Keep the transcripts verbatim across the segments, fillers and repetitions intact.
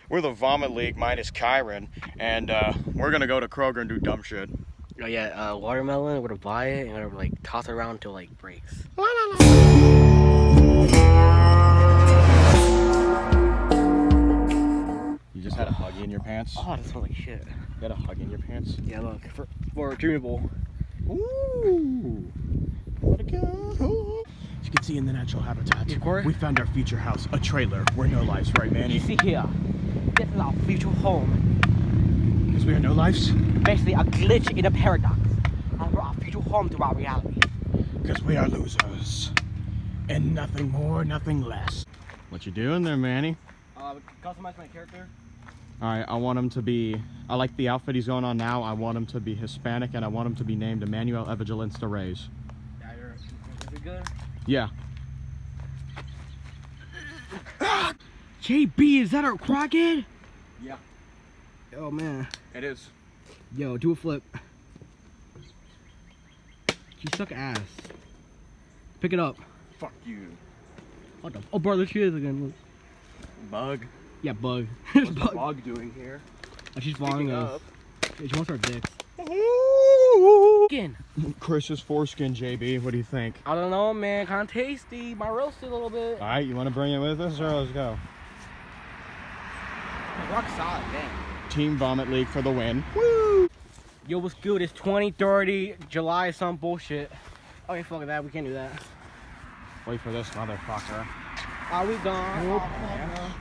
We're the Vomit League minus Kyron, and uh, we're gonna go to Kroger and do dumb shit. Oh yeah, uh, watermelon. We're gonna buy it and we're gonna like toss it around until like it breaks. You just had a Huggy in your pants? Oh, that smells like shit. You had a Huggy in your pants? Yeah, look, for, for dreamable. Ooh. Let it go. As you can see in the natural habitat, Yeah, we found our future house, a trailer where no lives, right, Manny? You see here, this is our future home. Because we are no lives? Basically, a glitch in a paradox. And we're our future home to our reality. Because we are losers. And nothing more, nothing less. What you doing there, Manny? Uh, customize my character. Alright, I want him to be, I like the outfit he's going on now. I want him to be Hispanic, and I want him to be named Emmanuel Evangelista Reyes. Yeah, you're, is it good? Yeah. J B, is that a crackhead? Yeah. Oh man. It is. Yo, do a flip. You suck ass. Pick it up. Fuck you. What the? Oh, bro, there she is again. Look. Bug. Yeah, bug. What's bug. the bug doing here? Oh, she's following Picking us. up. Yeah, she wants our dicks. Skin. Chris's foreskin, J B. What do you think? I don't know, man. Kind of tasty. Might roast it a little bit. All right, you want to bring it with us, or let's go? Rock solid, damn. Team Vomit League for the win. Woo! Yo, what's good? It's twenty thirty, July, some bullshit. Okay, fuck that. We can't do that. Wait for this motherfucker. Are we gone? Nope. Oh,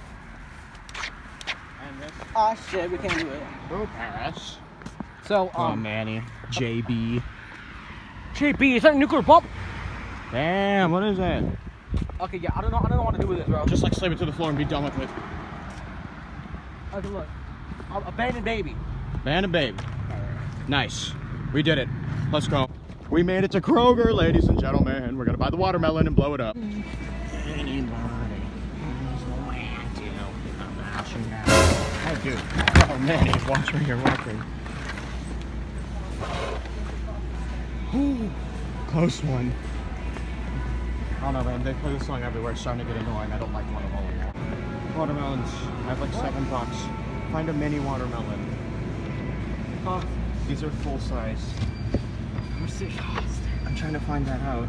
And this. oh shit, we can't do it. Boop. Pass. So, Oh, um, Manny. J B. J B, is that a nuclear bomb? Damn, what is that? Okay, yeah, I don't know. I don't know what to do with this, bro. Just like slam it to the floor and be done with it. Okay, look. A abandoned baby. Abandoned babe. Nice. We did it. Let's go. We made it to Kroger, ladies and gentlemen. We're gonna buy the watermelon and blow it up. Anybody knows the way to the house now. Oh, dude. Oh, man, he's watching here, watching. Ooh, close one. I don't know, man. They play this song everywhere. It's starting to get annoying. I don't like one of them anymore. Watermelons. I have like what? seven bucks. Find a mini watermelon. Huh? These are full size. Where's it cost? I'm trying to find that out.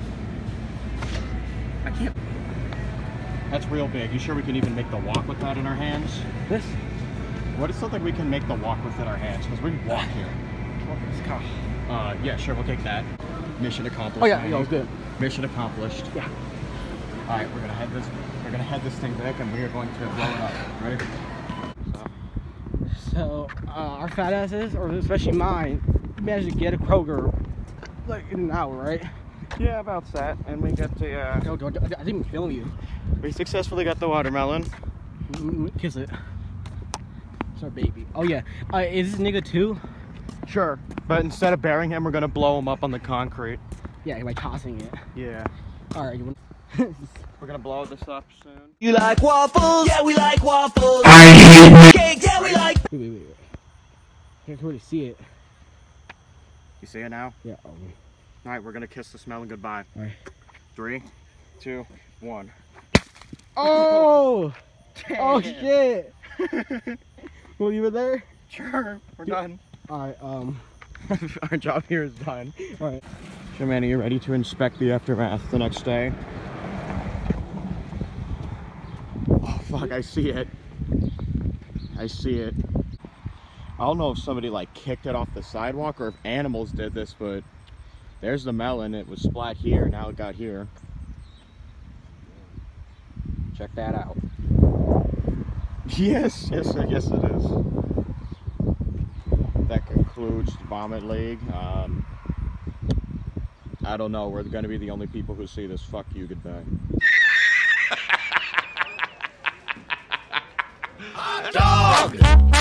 I can't. That's real big. You sure we can even make the walk with that in our hands? This? What is something we can make the walk with in our hands? Because we can walk here. This car. Uh, yeah, sure. We'll take that. Mission accomplished. Oh yeah, man. yeah, it was good. Mission accomplished. Yeah. All right, we're gonna head this. We're gonna head this thing back, and we are going to blow it up. Ready? So, uh, our fat asses, or especially mine, managed to get a Kroger like in an hour, right? Yeah, about that. And we got the. Uh, No, don't, I didn't film you. we successfully got the watermelon. Mm, kiss it. It's our baby. Oh yeah. Uh, is this nigga too? Sure. But instead of burying him, we're gonna blow him up on the concrete. Yeah, by tossing it. Yeah. All right. You want? We're gonna blow this up soon. You like waffles? Yeah, we like waffles. I hate cake. Yeah, we like. Wait, wait, wait. wait. I can't really see it. You see it now? Yeah. Oh, All right, we're gonna kiss the smell and goodbye. all right. Three, two, one. Oh! Oh shit! Will you were there? Sure, we're done. All right. Um. Our job here is done. All right. So, Manny, you ready to inspect the aftermath the next day? Oh fuck! I see it. I see it. I don't know if somebody like kicked it off the sidewalk or if animals did this, but there's the melon. It was splat here. Now it got here. Check that out. Yes, yes, yes, it is. That concludes the Vomit League. Um, I don't know. We're going to be the only people who see this. Fuck you. Goodbye. Dog.